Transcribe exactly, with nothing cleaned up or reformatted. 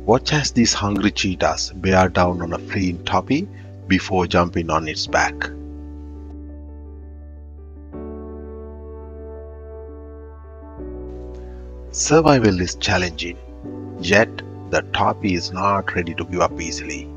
Watch as these hungry cheetahs bear down on a fleeing Topi before jumping on its back. Survival is challenging, yet the Topi is not ready to give up easily.